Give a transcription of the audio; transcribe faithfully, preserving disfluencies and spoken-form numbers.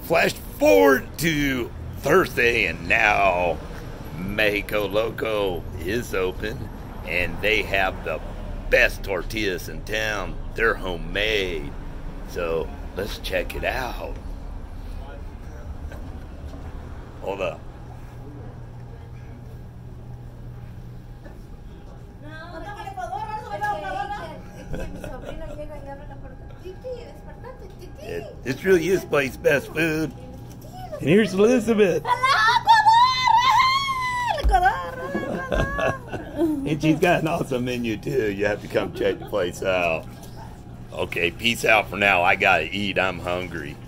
Flash forward to Thursday, and now México Loco is open, and they have the best tortillas in town. They're homemade. So let's check it out. Hold up. It, it really is place best food. And here's Elizabeth. And she's got an awesome menu too. You have to come check the place out. Okay, peace out for now. I gotta eat. I'm hungry.